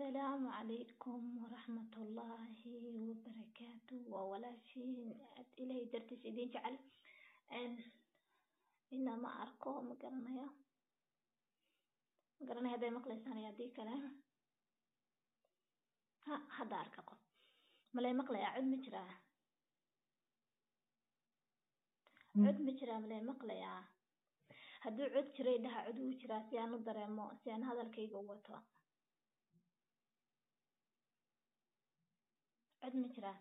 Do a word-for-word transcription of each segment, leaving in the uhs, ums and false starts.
السلام عليكم ورحمة الله وبركاته وولاشين إلهي درتي سيدين جعل أن إنا ما أركو مقرنيا مقرنيا هذا مقلسان يدي كلام ها هذا أركو ملاي مقلي عد مجرى عد مجرى ملاي مقلي هدو عد جري ده عدو جرى سيانو دريمو سيان هذا الكي قوتو عد مجرى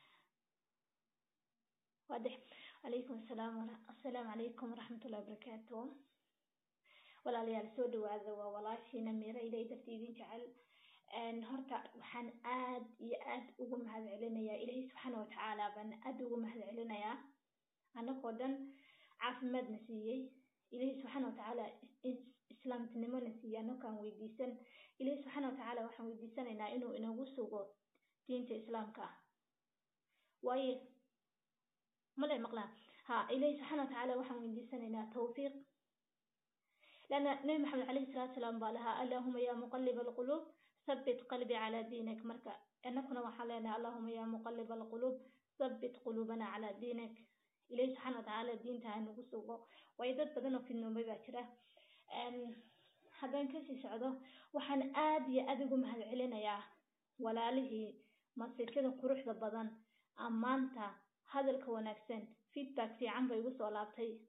واضح. عليكم السلام ورحمة السلام عليكم ورحمة الله وبركاته. ولا ليال سود وهذا ولا شيء نمير إلى ترتيبين جعل أن هرتا وحن آد يأد وهم هذا علينا يا إلهي سبحانه وتعالى بن أد وهم هذا علينا يا أنا قدن عاف مد نسيي إلهي سبحانه وتعالى إسلام تنمو نسيي أنا كان ويديسن إلهي سبحانه وتعالى وحن ويديسن إنا إنه إنه وسوق دين الإسلام كا وأي ملا مقلا ها إلهي سبحانه وتعالى وحن ويديسن إنا توفيق لأن النبي محمد عليه الصلاة والسلام قالها اللهم يا مقلب القلوب ثبت قلبي على دينك مركا أنكنا وحلنا اللهم يا مقلب القلوب ثبت قلوبنا على دينك إلهي سبحانه وتعالى دين تاعنا وسوقه وإذا بدنا في النوم بكرة أن هذا كسي سعده وحن آدي أدقم هذا علينا يا ولا له ما سكده قروح البدن أمانته هذا الكونكسن فيدباك في عم بيوصل لابتي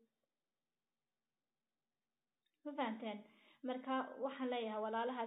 ما فهمتين مركا waxaan leeyahay walaalahaas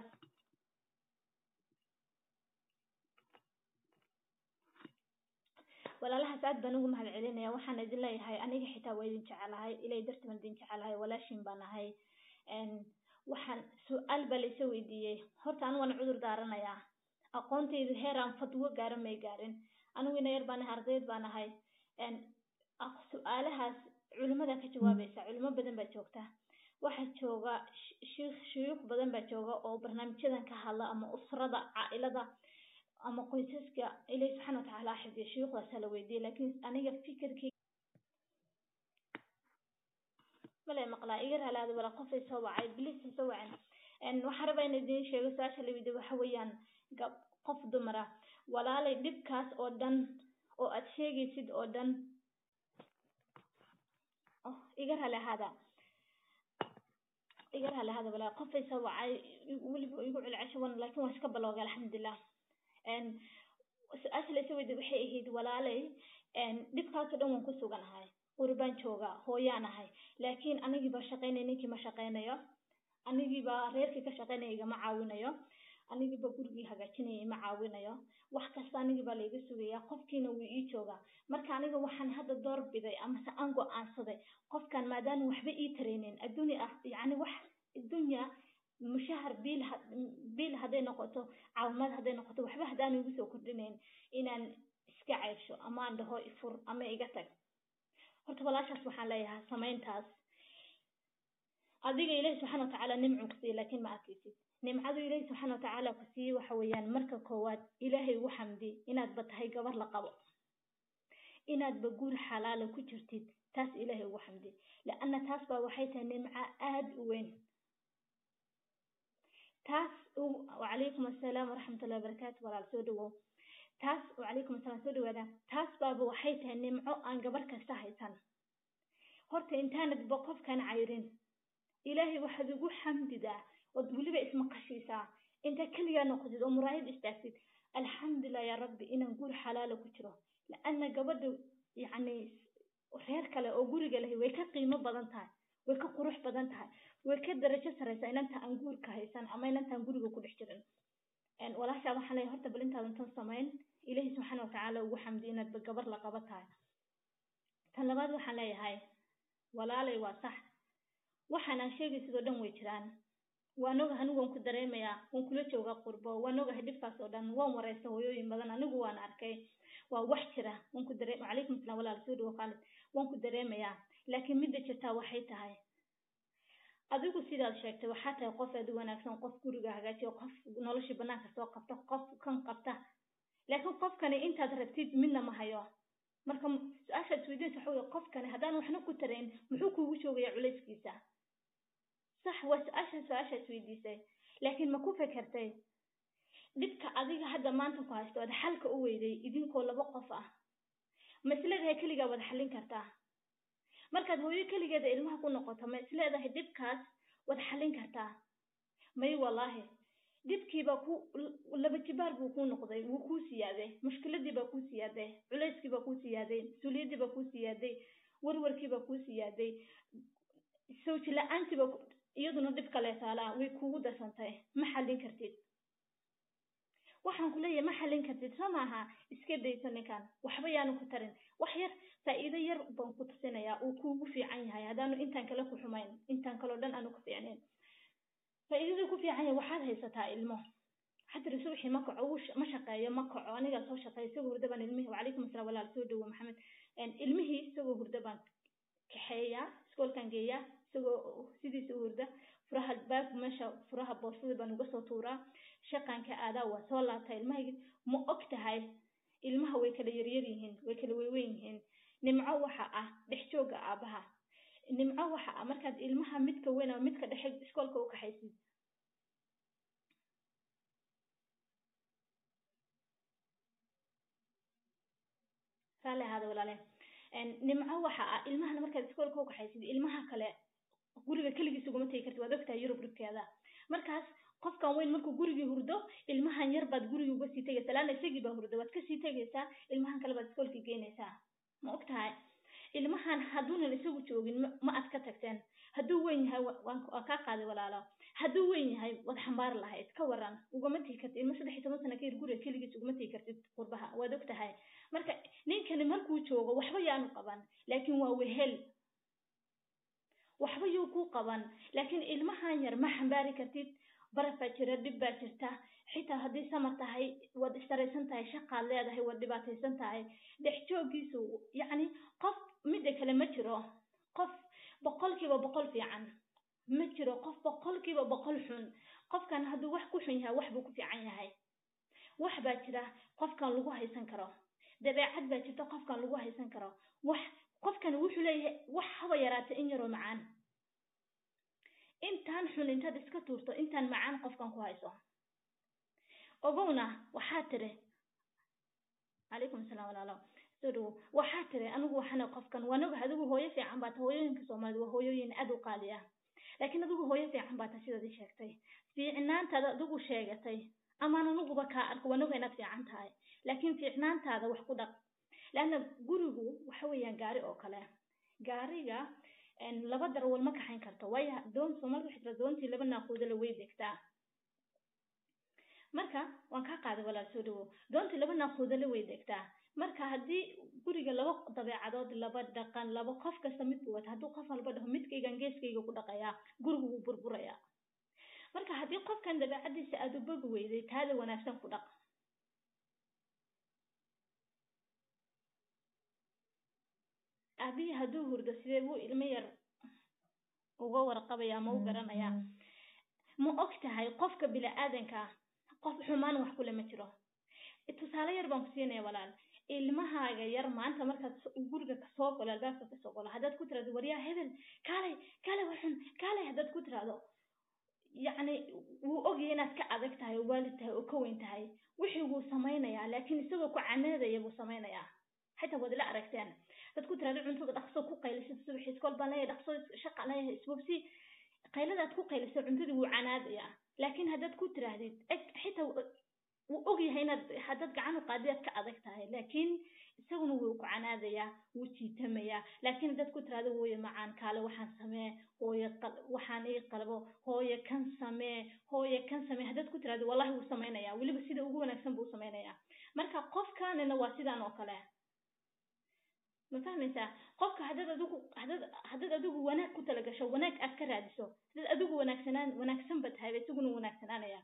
walaalahaas aad baan ugu mahad celinaya waxaan idin leeyahay aniga xitaa way idin jecelahay ilaa dartii baan idin jecelahay walaashin baan ahay een waxaan su'aal baa la soo weydiiyay horta anigu waan cudur daaranayaa aqoontaydu heeraan fadwo gaaran may gaarin anigu ina yar baan ahay ardayd baan ahay een su'aalahaas culimada ka jawaabaysa culimo badan baa joogta waxa jooga sheekh sheekh badan baa jooga oo barnaamijyadan ka hadla ama usrada caailada ama qoysaska ilaahay subhanahu wa ta'ala xifdiyo sheekhaas la weydiiyay laakiin aniga fikirkii mala maqlaa iga halaad wala qof ay soo wacay bilis soo wacan en waxa rabaa in idin sheego saasha la weydiiyay waxa weeyaan qof dumara walaalay dibkaas oo dhan oo aad sheegaysid oo dhan oh iga halaada iga hal hada wala qof ay soo wacay waliba igu cilcashawan laakiin waan iska balooga alxamdulillah en su'aasha la soo weydiiyay waxay ahayd walaalay en dibkaas oo dhan waan ku suganahay qurbaan jooga hooyaanahay laakiin anigii ba shaqeynay ninkii ma shaqeynayo anigii ba reerkii ka shaqeynay ma caawinayo anigii ba gurigii hagaajinay ma caawinayo wax kasta anigii ba leeyahay sugaya qofkiina wuu ii jooga marka aniga waxaan hadda door biday ama sa aan go'aansaday qofkan maadaama waxba ii tareenin adduunya ah yaani wax adduunya mushahar bil bil haday noqoto caawimad haday noqoto waxba hadaan igu soo kordhinayn inaan iska caysho ama aan dhaho ifur ama iga tag horta walaashaas waxaan leeyahay sameyntaas adiga ilaahay subhanahu wa ta'ala nimcu ku siiyay laakiin ma arkaysid nimcadu ilaahay subhanahu wa ta'ala ku siiyay waxa weeyaan marka koowaad ilaahay ugu xamdi inaad batahay gabar la qabo inaad ba guur xalaal ku jirtid taas ilaahay ugu xamdi laana taas ba waxay tahay nimca aad u weyn taas wa alaykum assalam wa rahmatullahi wa barakatuh walaal soo dhawo taas wa alaykum assalam soo dhawaada taas ba waxay tahay nimco aan gabar kasta haysan horta intaanad boqofkan cayrin ilaahay waxaad ugu xamdidaa oo waliba isma qashiisa inta kaliya noqotid oo muraayid istaagtid alxamdulillah ya rabbi inaan guur xalaal ku jiro laana gabadhu yaani reer kale oo guriga leh way ka qiimo badan tahay way ka qurux badan tahay way ka darajo sareysa inanta aan guur ka haysan ama inanta aan guriga ku dhex jirin en walaasha waxaan leeyahay horta balintaadan tan sameyn ilaahay subhanahu wa ta'ala ugu xamdi inaad gabar la qabatahay tan labaad waxaan leeyahay walaalay waa sax waxaan aan sheegay sidoo dhan way jiraan waan ogahay anigu waan ku dareemayaa waan kula jooga qurbo waan ogahay dhibkaas oo dhan waan wareysay hooyooyin badan anigu waan arkay waa wax jira waan ku dareemay alaykum asalaam walaal soo dhawo qaalid waan ku dareemayaa laakiin mid jirta waxay tahay adigu sidaad sheegtay waxa tahay qof aad wanaagsan qof guriga hagaajiyo qof nolosha banaanka soo qabta qof kan qabta laakiin qofkani intaad rabtid midna ma hayo marka su'aasha isweydiinta waxa weeye qofkani hadaan waxna ku tareen muxuu kuugu joogayaa culayskiisa صح وسأشهد سؤال سويديسي لكن ما كوفة كرتي dhibka adiga hadda maanta ku haysto aad xalka u weyday idinkoo laba qof ah ma isleedahay keligaa wada xallin kartaa markaad hooyo keligeeda ilmaha ku noqoto ma isleedahay dhibkaas wada xallin kartaa may wallaahi dhibkiibaa ku laba jibaar buu kuu noqday wuu kuu siyaaday mushkiladiibaa kuu siyaaday culayskiibaa kuu siyaaday mas-uuliyaddiibaa kuu siyaaday warwarkiibaa kuu siyaaday sawji la-aantiiba iyaduna dhib kale taalaa way kugu darsantay ma xallin kartid waxaan ku leeyahay ma xallin kartid soo maaha iska dayso ninkan waxba yaanu ku tarin wax yar faa'iido yar baan ku tusinayaa uu kuugu fiican yahay haddaanu intaan kale ku xumayn intaan kaloo dhan aanu ku fiicnayn faa'iidada ku fiican yahay waxaad haysataa ilmo xadri subaxii ma kaco ma shaqeeyo ma kaco aniga soo shaqeeyo isagoo hurda baan ilmihii wacalaykum asalaam walaal soo dhawo maxamed ilmihii isagoo hurda baan kaxeeyaa iskoolkan geeyaa isagoo sidiisa u hurda furaha baag meesha furaha boostada baan uga soo tuuraa shaqanka aadaa waa soo laabtaa ilmahayga ma og tahay ilmaha way kala yaryar yihiin way kala weyweyn yihiin nimco waxa ah dhex jooga aabaha nimco waxa ah markaad ilmaha midka weyn ama midka dhexe iskoolka u kaxaysid raalli ahaada walaale nimco waxa ah ilmahana markaad iskoolka u kaxaysid ilmaha kale guriga keligiis uguma tegi kartid waad ogtahay yurub dhibkeeda markaas qofkan weyn markuu gurigii hurdo ilmahan yar baad gurigii uga sii tegaysaa laana isagii baa hurdo waad kasii tegaysaa ilmahan kale baad iskoolkii geynaysaa ma ogtahay ilmahan hadduunan isagu joogin ma aad ka tagteen hadduu weyn yahay waan kaa qaaday walaalo hadduu weyn yahay waad xambaari lahayd ka waran ugama tegi kartid ilma saddex iyo toban sana ka yar guriga keligiis ugama tegi kartid qurbaha waad ogtahay marka ninkani markuu joogo waxba yaanu qaban laakiin waa wehel waxba yuu ku qaban laakiin ilmahan yar ma xambaari kartid baraf baa jira dhib baa jirta xitaa haddii samar tahay waad istaraysan tahay shaqaad leedahay waad dhibaataysan tahay dhex joogiisu yacni qof midda kale ma jiro qof boqolkiiba boqol fiican ma jiro qof boqolkiiba boqol xun qofkan hadduu wax ku xun yahay wax buu ku fiican yahay wax baa jira qofkan lagu haysan karo dabeecad baa jirta qofkan lagu haysan karo wax qofkan wuxuu leeyahay wax haba yaraata in yaroo macaan intaan xun intaad iska tuurto intaan macaan qofkan ku hayso ogowna waxaa tiri calaykum asalaam walaalo soo dhawo waxaa tiri anigu waxana qofkan waanaga adigu hooyo fiican baata hooyooyinka soomaalida waa hooyooyin aad u qaali ah laakiin adigu hooyo fiican baata sidaad ii sheegtay fiicnaantaada adigu sheegatay amaan aniguba kaa arko waanaga inaad fiican tahay laakiin fiicnaantaada wax ku dhaq laana gurigu waxa weeyaan gaari oo kale gaariga laba darwal ma kaxayn karto waayo doon Soomaalidu waxay tiraahdaa doontii laba naaquuda la way degtaa marka waan ka qaaday walaal soo dhawo doontii laba naaquuda la way degtaa marka haddii guriga laba dabeecadood laba dhaqan laba qof kasta mid buu wata hadduu qof walba dhaho midkaygan geeskayga ku dhaqayaa gurigu wuu burburayaa marka haddii qofkan dabeecadiisa aad u bogi weyday taada wanaagsan ku dhaq abihi hadduu hurdo sidee buu ilmo yar uga warqabaya ma u garanaya ma og tahay qofka bini-aadanka qof xumaan wax kule ma jiro tusaale yar baan ku siinaya walaal ilmahaaga yar maanta markaad guriga kasoo golo albaabka kasoo golo haddaad ku tiraado waryaa hebel kaalay kaalay waxun kaalay haddaad ku tiraado yacni wuu ogyahay inaad ka adag tahay oo waalid tahay oo ka weyn tahay wixii wuu samaynayaa laakiin isagoo ku canaadaya buu samaynayaa حتى ود لا أركتان تقول ترى عن تقول أقصى كو قيل الصبح يسكول بلاي أقصى شق عليه سبوبسي قيل ذات كو قيل عن تدي وعناد يا لكن هذا تقول ترى هذه حتى وأجي هنا حدد عنه قادية كأذكتها لكن سونو عناد يا وشي تميا لكن هذا تقول ترى هو معان كاله وحن سماه هو يقل وحن يقلبه هو يكن سماه هو يكن سماه هذا تقول ترى والله هو سمينا يا واللي بس إذا هو نفسه بو سمينا يا مركب قف كان إنه واسدا نوكله ما فهمتها قفك حدد أدوك حدد حدد أدوك وناك كنت لقى شو وناك أفكر هذا شو حدد أدوك وناك سنان وناك سنبت هاي بتقول وناك سنان يا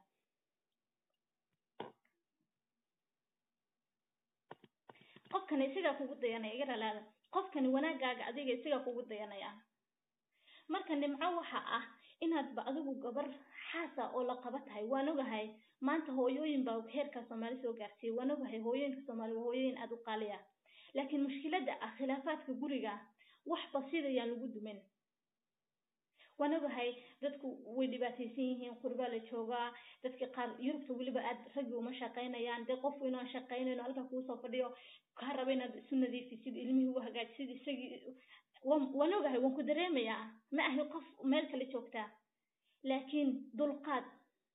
قف كان يسيق فوق الضيانة يقرأ هذا قف كان وناك جاء أديك يسيق فوق الضيانة يا مركن اللي معه حقه إنها تبقى أدوك قبر حاسة أو لقبتها ونوجه هاي ما أنت هو يوين باو خير كسمالي سو قاسي ونوجه هاي هو يوين كسمالي وهو يوين أدو قاليا لكن مشكلة خلافات كجوريجا wax basiir ayaan lagu dumin wanaagahay dadku way dhibaataysan yihiin qurba la joogaa dadka qaar Yurubta waliba aad ragii uma shaqaynayaan dad qof weyn oo shaqaynayno halka ku soo fadhiyo ka raba inaad isu nadiifisid ilmihii u hagaajisid isagii wanaagahay waan ku dareemayaa ma ahi qof meel kale joogta laakiin dulqaad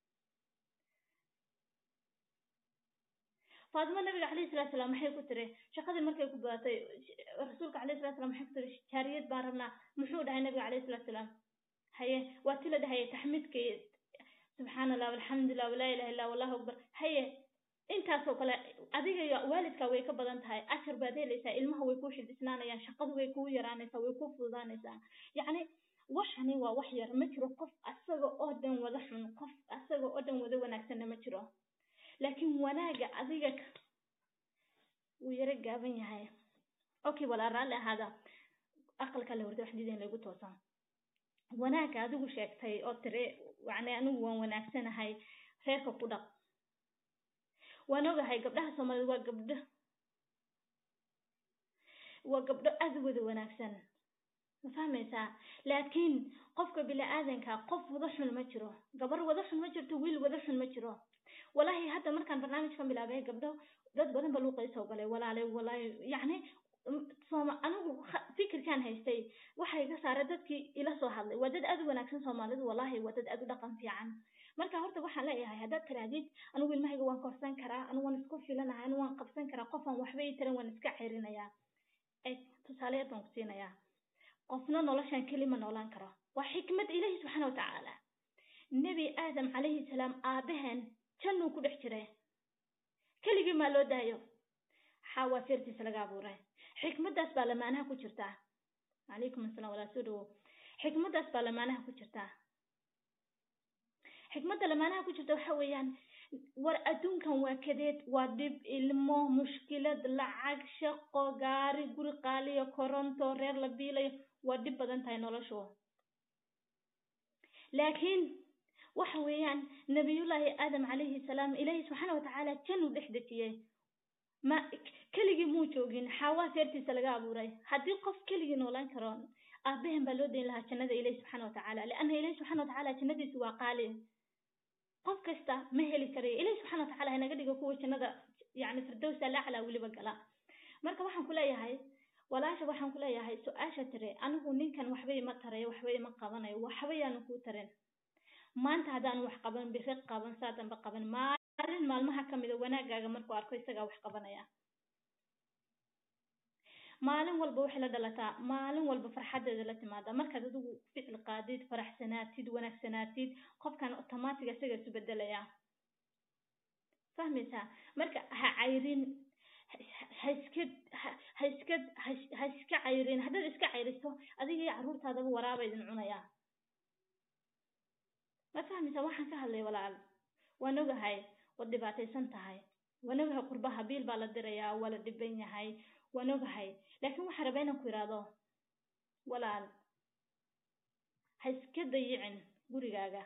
فاطمة النبي عليه الصلاة والسلام محي كتره شقد المركي كباتي رسولك عليه الصلاة والسلام محي كتره شاريات بارنا محمود هاي النبي عليه الصلاة والسلام هي واتلا ده هي تحمدك سبحان الله والحمد لله ولا إله إلا والله أكبر هي انت سوق لا أديك والدك ويك بدنت هاي أشر بدي ليس علمه ويكوش الإسنان يعني شقد ويكو يرانيسا ويكو فلانيسا يعني وحني ووحير متر قف أسرع أدم وضحن قف أسرع أدم وذو نكسن متره لكن وناجا أذيك ويرجع بني هاي أوكي ولا رأى هذا أقل كله ورد وحدين اللي قلت وصل وناجا ذو شيء تي أتري وعني أنو وناكسن هاي خير كقدر ونوجا هاي قبلها سمر وقبله وقبله أذو وناكسن فهمت لكن قفك بلا آذن كقف وضح المجرى قبر وضح المجرى طويل وضح المجرى والله هذا مركان برنامج كان بلعبه قبله dad badan baa loo qayso galay walaale walaay yaani sooma anigu fikir kan haystay waxay ka saaray dadkii ila soo hadlay wadad aad wanaagsan Soomaalidu wallahi wadad aad u dhaqan fiican marka horta waxaan leeyahay hadda tiraadid anigu ilmahayga waan korsan karaa anigu waan isku filanahay anigu waan qabsan karaa qofan waxba ay tiran waan iska xirinayaa ee tusaale baan ku siinayaa qofna noloshan kelima noolaan karo waa xikmad Ilaahay subhanahu wa ta'ala nabi aadam alayhi salaam aabahan jannu ku dhex jiray كلي ما لو دايو حاوا فيرتي سلغا بوره حكمتاس بالمانها ku jirta عليكم السلام ولا سودو حكمتاس بالمانها ku jirta حكمته لمانها ku jirta waxa weeyaan war adduunkan waa kadeed waa dib ilmo mushkilad lacag shaqo gaari guri qaaliyo koronto reer la biilayo waa dib badan tahay noloshu laakiin waxa weeyaan nabiyullaahi aadam alayhi salaam ilaahi subhanahu wa ta'ala jannu dhexdajiyay ma kaligi muu joogin xawa feertiisa laga abuuray hadii qof kaligi noolaan karo aabahan baa loo deyn lahaa jannada ilaahi subhanahu wa ta'ala laana ilaahi subhanahu wa ta'ala jannadiisu waa qaali qof kasta ma heli karo ilaahi subhanahu wa ta'ala inaga dhigo kuwa jannada yaani firdaws al-a'la waliba gala marka waxaan ku leeyahay walaasha waxaan ku leeyahay su'aasha tire anigu ninkan waxba ima taray waxba ima qabanayo waxba yaan ku tarin maanta hadaan wax qaban biriq qaban saadan ba qaban maalin maalmaha kamida wanaagaaga markuu arko isaga wax qabanaya maalin walba wax la dhalataa maalin walba farxadeeda la timaada marka adigu ficil qaadid faraxsanaatid wanaagsanaatid qofkan automatic isaga isu bedelaya fahmaysa marka ha cayrin hayskad hayskad hayska cayrin hadda iska cayriso adiga caruurtaada waraaba idin cunaya ما فهمت waxaan ka hadlay walaal wanaagahay wad dhibaataysan tahay wanaagahay qurbaha biil baa la dirayaa wala dhiban yahay wanaagahay laakiin waxa rabeen ku iraado walaal hayska dayicin gurigaaga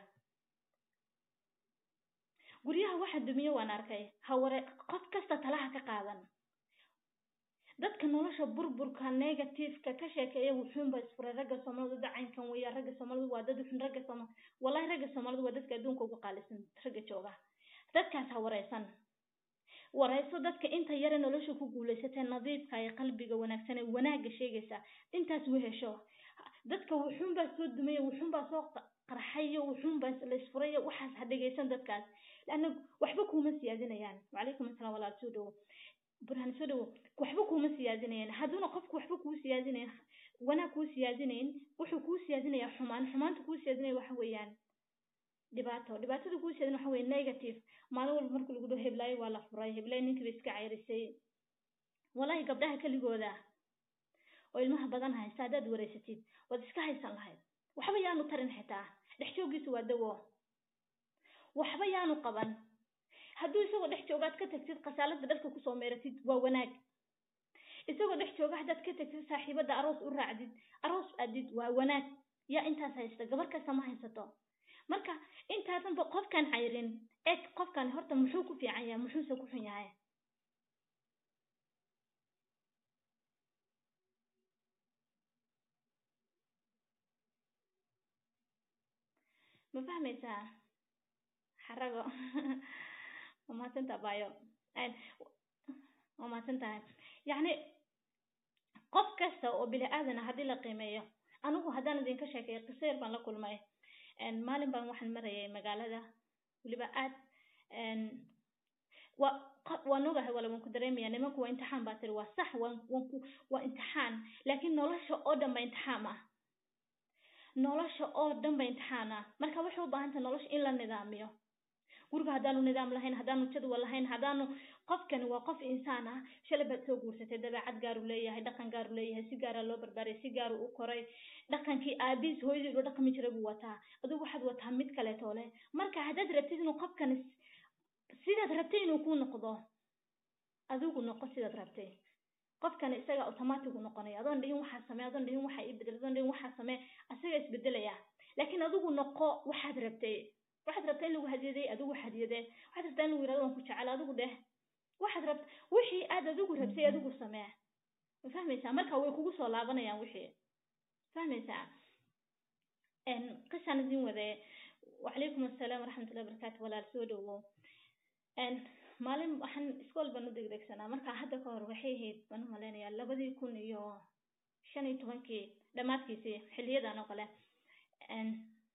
guriyaha waxa dumiyo waan arkay hawre qof kasta talaha ka qaadan dadka nolosha burburka negative-ka ka sheekeeya wuxuun ba isfura raga Soomaalidu dacaynkan way raga Soomaalidu waa dad xun raga Soomaalidu wallahi raga Soomaalidu waa dadka adduunka ugu qaalisan raga jooga dadkaas ha wareysan wareyso dadka inta yar nolosha ku guuleysatay nadiifka ay qalbiga wanaagsan ee wanaaga sheegaysa intaas u hesho dadka wuxuun ba soo dumay wuxuun ba soo qarxayo wuxuun ba la isfurayo waxaas ha dhageysan dadkaas laana waxba kuma siyaadinayaan wa alaykum asalaam wala tuudo برهان سودو وحبو كوما سيادينين هادونا قفك وحبو كو سيادينين وانا كو سيادينين وحو كو سيادينين يا حمان حمان كو سيادينين waxa weeyaan dhibaato dhibaatada ku siyadin waxa weey negative maalin walba markuu lagu dhahay heblaay waa la furay heblaay ninka iska cayrisay wallahi gabdhaha kaligooda oo ilmaha badan haysta dad wareysatid wad iska haysan lahayd waxba yaanu tarin xitaa dhexjoogiisu waa dawo waxba yaanu qaban hadduu isagoo dhex joogaad ka tagtid qasaalada dhalka ku soo meeratid waa wanaag isagoo dhex jooga haddaad ka tagtid saaxiibada aroos u raacdid aroos aadid waa wanaag yaa intaas haysta gabar kasta ma haysato marka intaadan ba qofkan cayrin ee qofkan horta muxuu ku fiican yahay muxuu ku xun yahay ma fahmaysaa xarago ma santa bayo ay ma santa yani qof kasta oo bili aadan hadii la qiimeeyo anigu hadaan idin ka sheekay qisayr baan la kulmay een maalin baan waxaan marayay magaalada waliba aad een wa wanuga wala waan ku dareemaya nimanku waa imtixaan baa tiri waa sax waan waa imtixaan laakiin nolosha oo dhan baa imtixaan ah nolosha oo dhan baa imtixaan ah marka wuxuu u baahan tahay nolosha in la nidaamiyo guriga hadaanu nidaam lahayn hadaanu jadwal lahayn hadaanu qofkani waa qof insaan ah shalay baad soo guursatay dabeecad gaar u leeyahay dhaqan gaar u leeyahay si gaar ah loo barbaaray si gaar u koray dhaqankii aabiis hooyadii u dhaqmi jiray buu wataa adigu waxaad wataa mid kale toole marka hadaad rabtid inuu qofkani sidaad rabtay inuu ku noqdo adigu noqo sidaad rabtay qofkani isaga automatic u noqonaya adoon dhihin waxa sameey adoon dhihin waxa ii bedel adoon dhihin waxa sameey asaga isbedelaya laakiin adigu noqo waxaad rabtay waxaad rabtay in lagu hadiyaday adigu hadiyade waxaad rabtay in lagu yiraahdo waan ku jecel adigu dheh waxaad rabtay wixii aad adigu rabtay adigu samee ma fahmaysaa marka way kugu soo laabanayaan wixii fahmaysaa en qisan idin wade wa alaykum assalam wa rahmatullahi wa barakatuh walaal soo dhawo en maalin waxaan iskool baan u degdegsanaa marka hadda ka hor waxay ahayd baan u maleynayaa labadii kun iyo shan iyo tobankii dhamaadkiisii xilliyadan oo kale en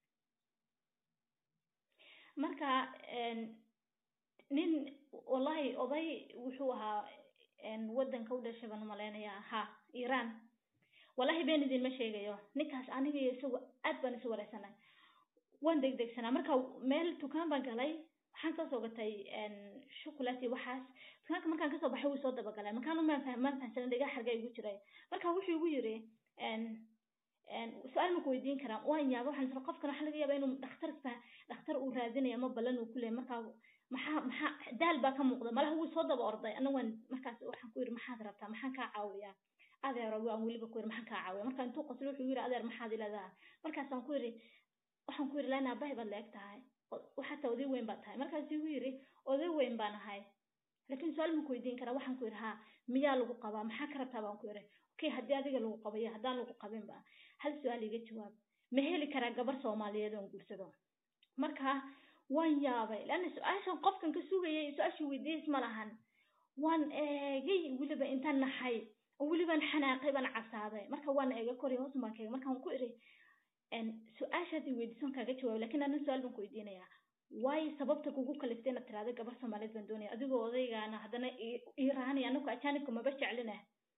marka en nin wallahi oday wuxuu ahaa en wadanka u dhashay baan u maleynayaa ha Iran wallahi been idin ma sheegayo ninkaas aniga isagu aad baan isu wareysanay waan degdegsanaa marka meel dukaan baan galay waxaan ka soo gatay en chocolate waxaas dukaanka markaan ka soo baxay wuu soo daba galay markaan ma fahmaan fahansan dhiga xarga igu jiray marka wuxuu igu yiri en en su'aal ma ku weydiin karaa waan yaabo waxaan soo qofkan waxa laga yaabaa inuu dhakhtar dhakhtar uu raadinayo ama balan uu ku leeyahay marka maxaa maxaa daal baa ka muuqda malaha wuu soo daba orday anagu markaas waxaan ku yiri maxaad rabtaa maxaan ka caawiyaa adeer waan waliba ku yiri maxaan ka caawiyaa marka intuu qoslo wuxuu yiri adeer maxaad ilaadaa markaas aan ku yiri waxaan ku yiri lana bay baad leegtahay waxa tawdi weyn baa tahay markaas uu yiri oday weyn baan ahay laakiin su'aal ma ku weydiin karaa waxaan ku yiri ha miyaa lagu qabaa maxaa ka rabtaa baan ku yiri okay hadii adiga lagu qabayo hadaan lagu qabin ba hal su'aal iga jawaab ma heli karaa gabar Soomaaliyeed oo guursado marka waan yaabay laana su'aashan qofkan ka sugayay su'aashi weydiis ma lahan waan eegay waliba intaan naxay waliba xanaaqay baan casaaday marka waan eegay kor iyo hoos ma keenay marka waan ku iri en su'aashadii weydiisan kaaga jawaab laakiin aan su'aal baan ku weydiinayaa way sababta kugu kaliftay inaad tiraado gabar Soomaaliyeed baan doonaya adigoo odaygaana hadana Iiraani anagu ajaanibka ma bajeclina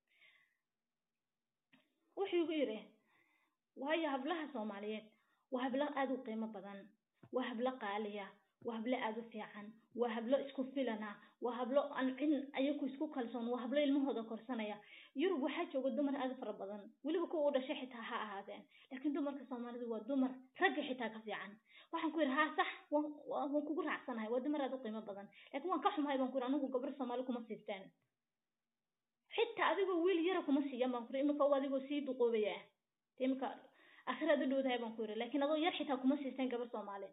wuxuu igu yiri waayo hablaha Soomaaliyeed waa hablo aad u qiimo badan waa hablo qaaliya waa hablo aad u fiican waa hablo isku filana waa hablo aan in ayagu isku kalsoon waa hablo ilmahooda korsanaya Yurub waxa jooga dumar aad fara badan waliba ku u dhashay xitaa ha ahaadeen laakiin dumarka Soomaalidu waa dumar rag xitaa ka fiican waxaan ku yiri ha sax waan kugu raacsanahay waa dumar aad u qiimo badan laakiin waan ka xumahay baan ku yiri anigu gabar Soomaali kuma siistaan xitaa adigu wiil yar kuma siiyaan baan ku yiri imika adigu sii duqoobaya imika akhirada dhowdahay baan ku yiri laakiin adoo yar xitaa kuma siistaan gabar Soomaali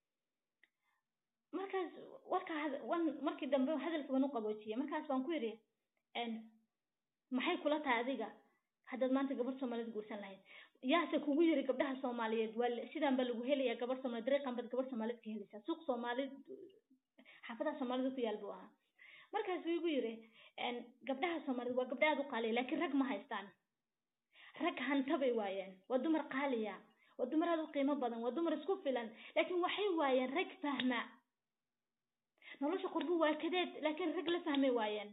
markaas warka wan markii dambe hadalka baan u qaboojiyay markaas baan ku yiri en maxay kula tahay adiga haddaad maanta gabar Soomaaliyeed guursan lahayd yaase kugu yiri gabdhaha Soomaaliyeed waa sidaan ba lagu helayaa gabar Soomaaliyeed dariiqan bad gabar Soomaaliyeed ka helaysaa suuq Soomaaliyeed xafada Soomaaliyeed ku yaalbo ah markaas uu igu yiri en gabdhaha Soomaaliyeed waa gabdhaha aad u qaali laakiin rag ma haystaan rag hantabay waayeen waa dumar qaaliya waa dumar aad u qiimo badan waa dumar isku filan laakiin waxay waayeen rag fahma nolosha qurbu waa kadeed laakiin rag la fahmay waayeen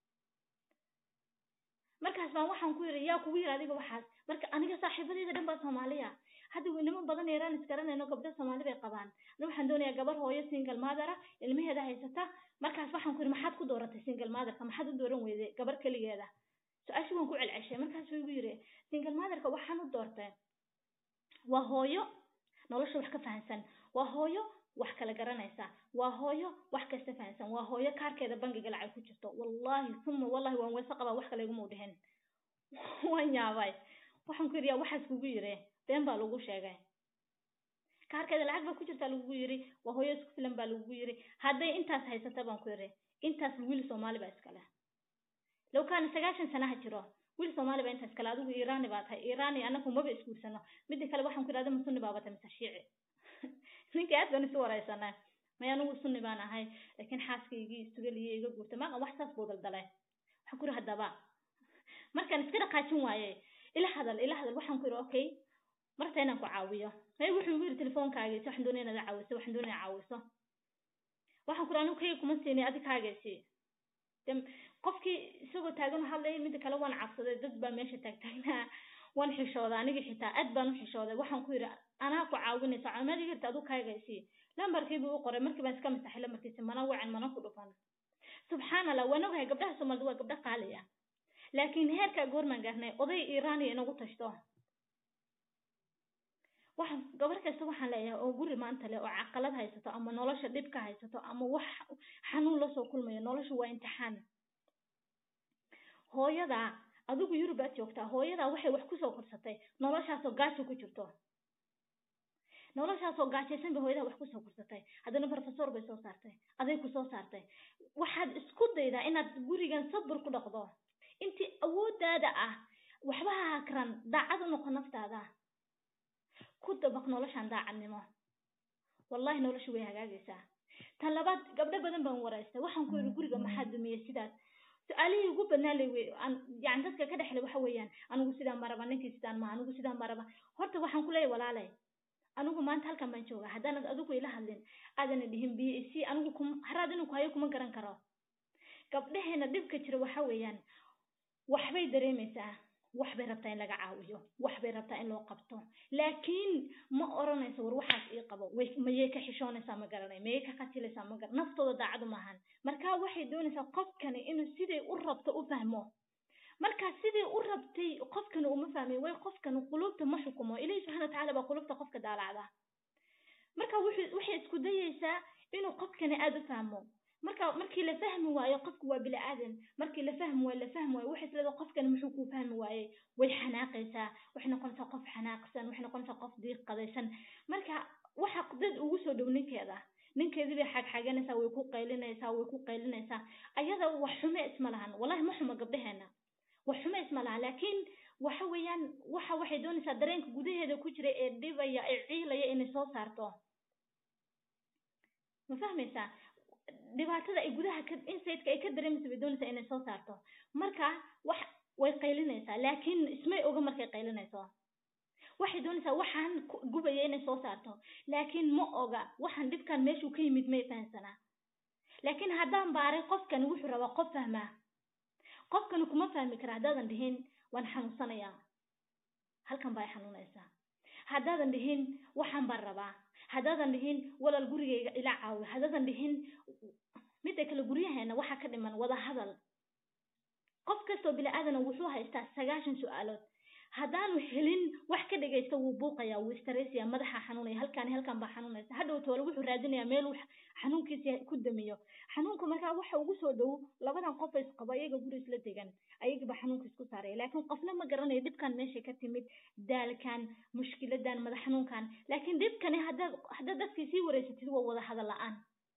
markaas baan waxaan ku yiri yaa kugu yiri adiga waxaas marka aniga saaxiibadeyda dhan baa Soomaaliya hadda weynimo badan Iran iskaranayno gabdho Soomaali bay qabaan aniga waxaan doonayaa gabar hooyo single mother ah ilmaheeda haysata markaas waxaan ku yiri maxaad ku dooratay single mother ka maxaad u dooran weyday gabar kaligeeda su'aashi waan ku celceshay markaas uu igu yiri single mother ka waxaan u doortay waa hooyo nolosha wax ka fahansan waa hooyo wax kala garanaysa waa hooyo wax kasta fahansan waa hooyo kaarkeeda bangiga lacag ku jirto wallahi thumma wallahi waan weysa qaba wax kale igu muudeen waan yaabay waxaan ku yiri waxaas kugu yiri been baa lagu sheegay kaarkeeda lacag ba ku jirta lagu yiri waa hooyo isku filan baa lagu yiri haday intaas haysata baan ku yiri intaas wiil Soomaali ba iskale law kaan sagaashan sano ha jiro wiil Soomaali ba intaas kala adigu Iiraani ba tahay Iiraani anagu ma ba iskuursano mid kale waxaan ku yiraahdaa sunni baaba ta mise shiici ninka aad baan isu waraysanaa ma anigu sunni baan ahay laakiin xaaskaygii isugaliye iga guurtay ma wax saas buu daldalay waxaan ku hadaba markaan iska dhaqaajin waayay ila hadal ila hadal waxaan ku okay marta inaan ku caawiyo hay wuxuu yiri telefoonkaaga waxaan doonay inaad caawiso waxaan doonay caawiso waxaan ku raanu kay kuma siinay adikaageesi dam qofkii isagoo taagan hadlay mid kale waan cabsaday dad baa meesha taagtaagnaa waan xishooday aniga xitaa aad baan u xishooday waxaan ku yiri anaa ku caawinaysa caamadii jirta adu kaageesi lambarkii buu qoray markii baan iska masaxay lambarkiisa mana wacan mana ku dhufan subhanallah wana waxa gabdhaha Soomaalidu waa gabdha qaaliya laakiin heerka goorman gaarnay oday Iiraani inagu tashto waxaan gabar kasta waxaan leeyahay oo guri maanta leh oo caqalad haysato ama nolosha dib ka haysato ama wax xanuun la soo kulmayo nolosha waa imtixaan hooyada adigu Yurub aad joogtaa hooyada waxay wax ku soo korsatay noloshaas oo gaajo ku jirto noloshaas oo gaajaysan bay hooyada wax ku soo korsatay hadana professor bay soo saartay aday ku soo saartay waxaad isku daydaa inaad gurigan sabir ku dhaqdo intii awoodaada ah waxba ha akran daacad u noqon naftaada ku dabaq noloshan daacadnimo wallahi noloshu way hagaagaysaa tan labaad gabdho badan baan waraystay waxaan ku yiri guriga maxaa dumiyay sidaas su'aalihii ugu badnaa way yani dadka ka dhaxlay waxa weeyaan anigu sidaan maraba ninkii sidaan ma anigu sidaan maraba horta waxaan ku leeyahay walaalay anigu maanta halkan baan joogaa hadaan adigu ila hadlin aadan dhihin B C anigu haraad inuu ku hayo kuma garan karo gabdhaheena dibka jira waxa weeyaan waxbay dareemaysaa waxbay rabtaa in laga caawiyo waxbay rabtaa in loo qabto laakiin ma oranayso war waxaas ii qabo way mayay ka xishoonaysaa ma garanay mayay ka qatilaysaa ma garan naftooda daacad ma ahan marka waxay doonaysaa qofkani inuu sidii u rabto u fahmo marka sidii u rabtay qofkani uma fahmay way qofkani qulubta ma xukumo ilaahay subhanahu wa ta'ala ba qulubta qofka daalacda marka waxay isku dayaysaa inuu qofkani aad u fahmo marka markii la fahmi waayo qofku waa bila aadan markii la fahmi waayo la fahmi waayo waxa isla qofkan muxuu ku fahmi waaye way xanaaqaysaa waxna noqonaysaa qof xanaaqsan waxna noqonaysaa qof diiq qadaysan marka waxa qadad ugu soo dhow ninkeeda ninkeedii bay xaq xaganaysaa way ku qaylinaysaa way ku qaylinaysaa ayada wax xume isma lahan wallahi ma xumo gabdhaheena wax xume isma lahan laakiin waxa weeyaan waxa waxay doonaysaa dareenka gudaheeda ku jira ee dhibaya ee ciilaya inay soo saarto ma fahmaysaa dhibaatada ay gudaha ka insideska ay ka dareemayso bay doonaysaa inay soo saarto marka wax way qaylinaysaa laakiin ismay oga markay qaylinayso waxay doonaysaa waxaan gubaya inay soo saarto laakiin ma oga waxaan dhibkan meeshuu ka yimid may fahansana laakiin haddaan baaray qofkan wuxuu rabaa qof fahmaa qofkan kuma fahmi kara haddaadan dhihin waan xanuunsanayaa halkan baa xanuunaysaa haddaadan dhihin waxaan baan rabaa haddaadan dhihin walaal gurigayga ila caawi haddaadan dhihin mid kale guriyaheena waxa ka dhiman wada hadal qof kasto bila aadan wuxuu haystaa sagaashan su'aalood haddaanu helin wax ka dhageysto wuu buuqayaa wuu stressaya madaxa xanuunaya halkaan halkaan baa xanuunaysa hadhow toole wuxuu raadinayaa meel wax xanuunkiisa ku damiyo xanuunka markaa waxa ugu soo dhow labadan qof is qaba iyaga guri isla degan ayaga ba xanuunka isku saaraya laakiin qofna ma garanayo dhibkan meesha ka timid daalkan mushkiladan madax xanuunkan laakiin dhibkani hadda hadda dadkii si wareysatid waa wada hadal la'aan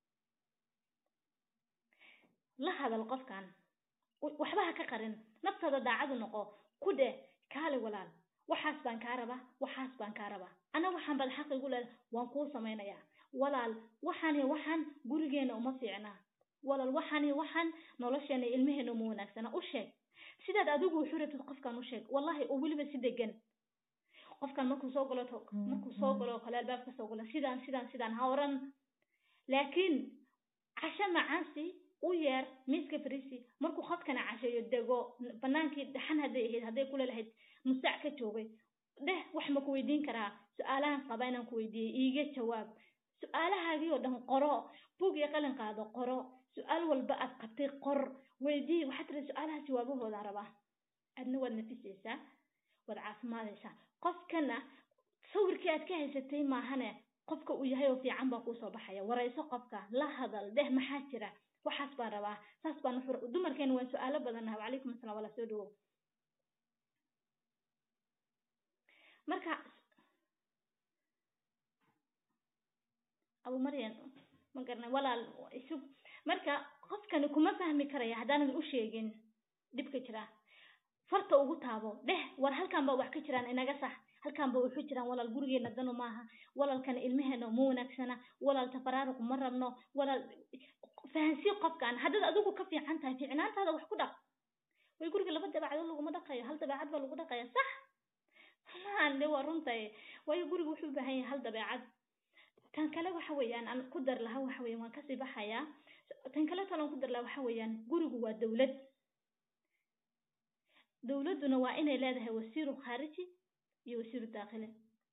la hadal qofkan waxba ha ka qarin naftada daacad noqo ku dheh kaale walaal waxaas baan ka rabaa waxaas baan ka rabaa ana waxaan bad xaq igu leeyahay waan ku sameeynaya walaal waxaan waxaan gurigeena uma fiicna walaal waxaan waxaan nolosheena ilmaheena uma wanaagsana u sheeg sidaad adigu wuxuu rabtid qofkan u sheeg wallahi oo waliba si degan qofkan markuu soo galo markuu soo galo kale albaabka soo galo sidaan sidaan sidaan ha oran laakiin casha macaasi u yeer miiska fariisi markuu qofkana cashayo dago banaankii dhaxan haday ahayd haday kula lahayd musac ka joogay dheh wax ma ku weydiin karaa su'aalahan qaba inaan ku weydiiyay iiga jawaab su'aalahaagii oo dhan qoro buug iyo qalin qaado qoro su'aal walba aad qabtay qor weydii waxa tiri su'aalaha jawaabahooda raba adna wad nafisaysa wad caafimaadaysa qofkana sawirkii aad ka haysatay maahane qofka uu yahay oo fiican baa ku soo baxaya warayso qofka la hadal dheh maxaa jira waxaas baan rabaa saas baan fur dumarkeen waan su'aalo badan ah waalaikum asalaam wala soo dhawo marka abu maryam ma garanay walaal isu marka qofkani kuma fahmi karaya hadaan u sheegin dibka jira farta ugu taabo dheh war halkan ba wax ka jiraan inaga sax halkan ba wuxuu jiraan walaal gurigeena dano maaha walaalkan ilmaheena ma wanaagsana walaal tafaraaruq ma rabno walaal fahansi qofkan hadda adigu ka fiican tahay fiicnaantaada wax ku dhaq way guriga laba dabeecad lagu ma dhaqayo hal dabeecad baa lagu dhaqaya sax maan waa runtay way guriga wuxuu u baahan yahay hal dabeecad tan kale waxa weeyaan aan ku dar lahaa waxa weeyaan waan ka sii baxayaa tan kale tan ku dar lahaa waxa weeyaan gurigu waa dawlad dawladuna waa inay leedahay wasiir khariji iyo wasiir daaqili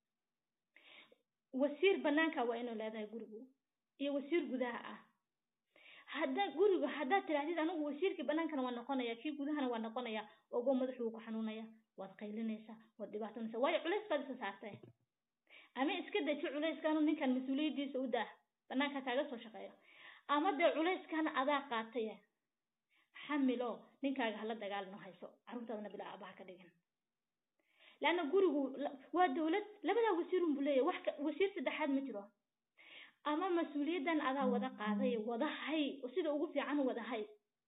wasiir banaanka waa inuu leedahay gurigu iyo wasiir gudaha ah hadda gurigu hadda tiraahdo anigu wasiirka banaanka waa noqonaya kii gudahana waa noqonaya oo madaxu ku xanuunaya waad qaylinaysa waad dhibaatanaysa way culays baad saartay ama iska daji culayskan ninkan mas'uuliyadiisa u daa banaanka kaaga soo shaqeeyo ama de culayskan adaa qaatay xamilo ninkaaga hala dagaalno hayso carruurtaadna bilaa abaha ka dhigan laana gurigu waa dawlad labada wasiirun buleeya wax wasiir saddexaad ma jiro ama mas'uuliyadan adaa wada qaaday wada hay sida ugu fiican wada hay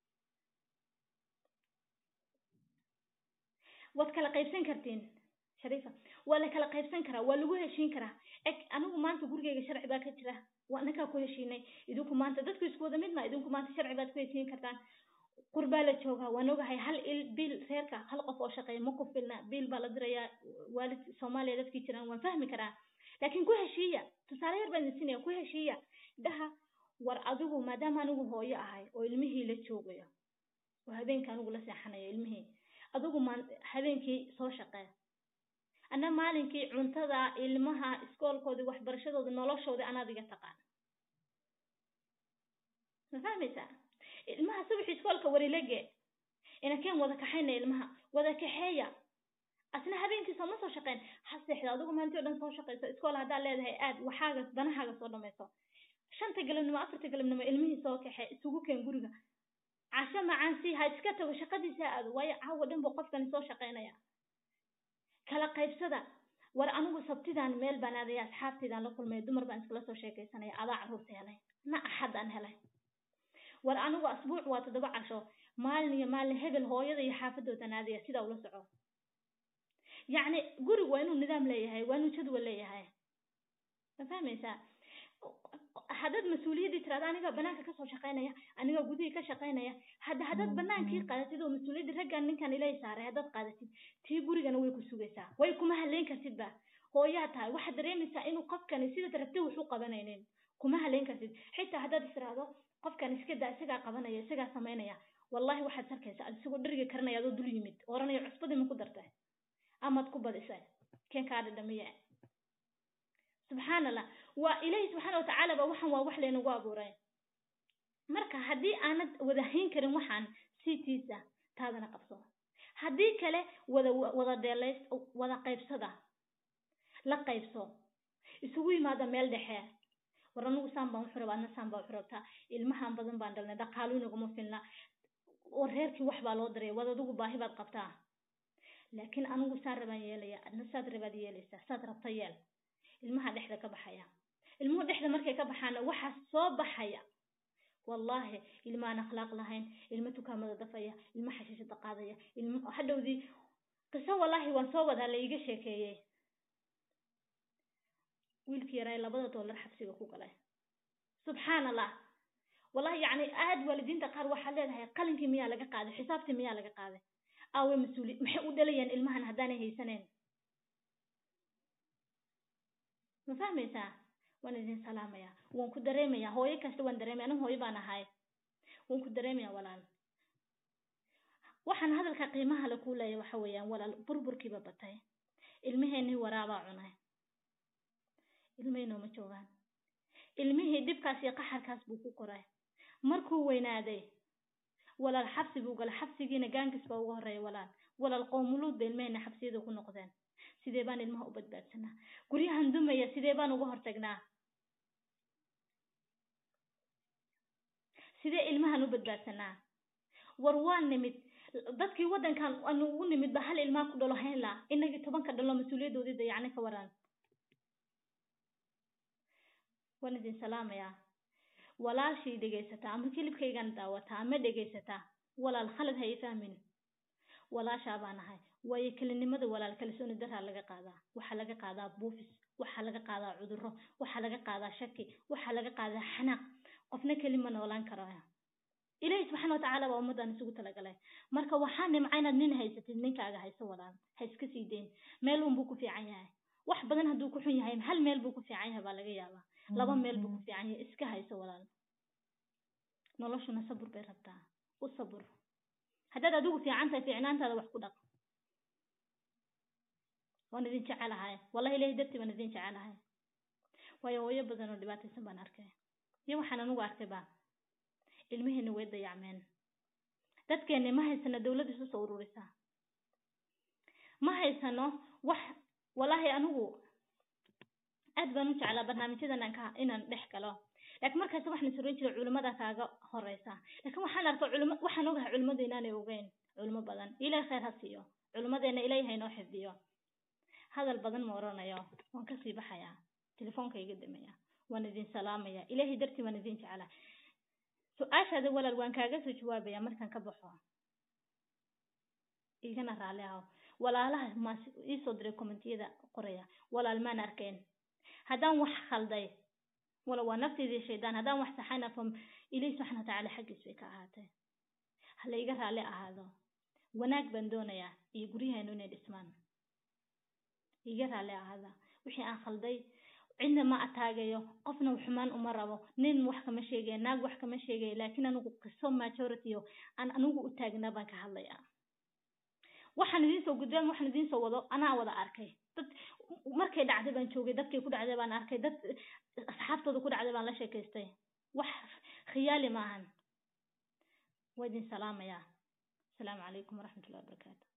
wad kala qaybsan kartiin shariifa wala kala qaybsan karaa waa lagu heshiin karaa eg anigu maanta gurigeyga sharci baa ka jira waa ninka ku heshiinay idinku maanta dadku isku wada mid ma idinku maanta sharci baad ku heshiin kartaan qurbaa la joogaa waan ogahay hal il bil reerka hal qof oo shaqeeya ma ku filna bil baa la dirayaa waalid Soomaaliya dadkii jiraan waan fahmi karaa laakiin ku heshiiya tusaale yar baan siinaya ku heshiiya daha war adigu maadaama anigu hooyo ahay oo ilmihii la joogayo oo habeenka anigu la seexanayo ilmihii adigu ma habeenkii soo shaqeey ana maalinkii cuntada ilmaha iskoolkooda waxbarashadooda noloshooda ana adiga taqaan ma fahmaysa ilmaha subax iskoolka warilage ina keen wada kaxayna ilmaha wada kaxeeya asna habeenkii soo ma soo shaqeyn haseexda adigu maanta dhan soo shaqeyso iskool hada leedahay aad waxaaga danahaaga soo dhamayso shanta galabnimo afarta galabnimo ilmihii soo kaxay isugu keen guriga casha macaan si ha iska tago shaqadiisa aad way caawa dhan buu qofkan soo shaqeynaya kala qaybsada war anigu sabtidan meel baan aaday asxaabtaydan la kulmay dumar baan iskala soo sheekaysanay adaa carruurta helay na axad aan helay war anigu asbuuc waa toddoba casho maalin iyo maalin hebel hooyada iyo xaafadooda naadiya sida ula soco يعني guri waa inuu nidaam leeyahay waa inuu jadwal leeyahay ma fahmaysaa hadad mas'uuliyadii tirada aniga banaanka ka soo shaqeynaya aniga gudihii ka shaqeynaya hada hadad banaankii qaadatid oo mas'uuliyadii raggan ninkan ilay saaray hadad qaadatid tii gurigana way ku sugaysaa way kuma haleyn kartid ba hooyaa tahay waxa dareemaysaa inuu qofkan sida tarabti wuxuu qabanaynin kuma haleyn kartid xitaa hadad israado qofkan iska daa isaga qabanaya isaga sameynaya wallahi waxaad sarkaysaa adigoo dhiriga karanaya oo dul yimid oranayo cusbadii ma ku dartay ama ku badisay keen ka dhadhamiya subhanallah wa ilaahi subhanahu wa ta'ala ba waxan waa wax leenagu abuuray marka hadii aanad wada hayn karin waxan siitiisa taadana qabso hadii kale wada wada deelays wada qaybsada la qaybso isugu yimaada meel dhexe waranu saamba wuxuu rabaa saamba wuxuu rabtaa ilmahan badan baan dhalnay dhaqaaluhu kuma filna oo reerkii wax baa loo diray wadadugu baahi baad qabtaa laakiin anigu saan rabaan yeelaya adna saad rabaad yeelaysaa saad rabta yeel ilmaha dhexda ka baxaya ilmuhu dhexda markay ka baxaana waxa soo baxaya wallahi ilmaan akhlaaq lahayn ilma tukaamada dafaya ilma xashiishada qaadaya ilma hadhowdi qiso wallahi waan soo wada la iga sheekeeyay wiilkii yaray labada dollar xabsiga ku galay subhanallah wallahi yani aad waalidiinta qaar waxa leedahay qalinkii miyaa laga qaaday xisaabtii miyaa laga qaaday awe mas'uuli maxay u dhalayaan ilmahan hadaan haysaneen ma fahmaysaa waan idin salaamaya waan ku dareemaya hooyo kasta waan dareemaya anigu hooyo baan ahay waan ku dareemaya walaal waxaan hadalka qiimaha la ku leeyahay waxa weeyaan walaal burburkiiba batay ilmaheeni waraaba cunay ilmeyno ma joogaan ilmihii dibkaas iyo qaxarkaas buu ku koray markuu weynaaday walaal xabsi buu galay xabsigiina gaangis baa ugu horeeyay walaal walaal qoomuluud ilmeyna xabsiyada ku noqdeen sidee baan ilmaha u badbaadsanaa guryahan dumaya sidee baan uga hortagnaa sidee ilmahan u badbaadsanaa war waan nimid dadkii wadankan aanu ugu nimid ba hal ilmaa ku dhalo hayn la inagii tobanka dhalo mas'uuliyadoodii dayacnay ka waran waan idin salaamaya walaashii dhageysataa ama kilibkaygan daawataa ama dhageysataa walaal khalad hay fahmin walaasha baan ahay way kelinimada walaal kalsooni daraa laga qaadaa waxa laga qaadaa buufis waxa laga qaadaa cudurro waxa laga qaadaa shaki waxa laga qaadaa xanaaq qofna kelima noolaan karaya ilaahay subxaanahu wa ta'aala waa ummadan isugu talagalay marka waxaan nimcaynaad nin haysatid ninkaaga hayso walaal ha iska sii deyn meel uun buu ku fiican yahay wax badan hadduu ku xun yahay hal meel buu ku fiican yahay baa laga yaabaa laba meel buu ku fiican yahay iska hayso walaal noloshuna sabir bay rabtaa u sabir haddaad adigu fiican tahay fiicnaantaada wax ku dhaq waan idin jecelahay wallahi ilaahay dartii baan idin jecelahay waayo hooyo badan oo dhibaataysan baan arkay iyo waxaan anigu arkay baa ilmihiina way dayacmeen dadkeena ma haysana dawladda isu soo ururisa ma haysano wax wallahi anigu aad baan u jeclaa barnaamijyadan aan ka inaan dhex galo laakiin markaas waxaan soo jiray culimada kaaga horeysa laakiin waxaan arkay culimo waxaan ogahay culimada inaanay ogeyn culimo badan ilaahay khayr ha siiyo culimadeena ilaahay inoo xifdiyo hadal badan ma oranayo waan ka sii baxayaa telefoonka iga damaya waan idin salaamaya ilaahay dartii waan idin jeclaa su'aashaada walaal waan kaaga soo jawaabaya markaan ka baxo igana raali ah walaalaha ma ii soo diray commentiyada qoraya walaal maan arkeen haddaan wax khalday wala waa nafteedii shaydaan haddaan wax saxayna fam ilaahay subxaanahu wa ta'aala xaggiis bay ka ahaatay hala iga raali ahaado wanaag baan doonayaa iyo guryaheenu inay dhismaan iga raali ahaada wixii aan khalday cidna ma ataagayo qofna xumaan uma rabo nin wax kama sheegay naag wax kama sheegay laakiin anigu qiso majority aan anigu u taagnaa baan ka hadlayaa waxaan idin soo gudbaan waxaan idin soo wado anaa wada arkay dad markay dhacday baan joogay dadkii ku dhacday baan arkay dad asxaabtooda ku dhacday baan la sheekaystay wax khiyaali maahan waa idin salaamaya assalaamu calaykum waraxmatullahi wabarakaatu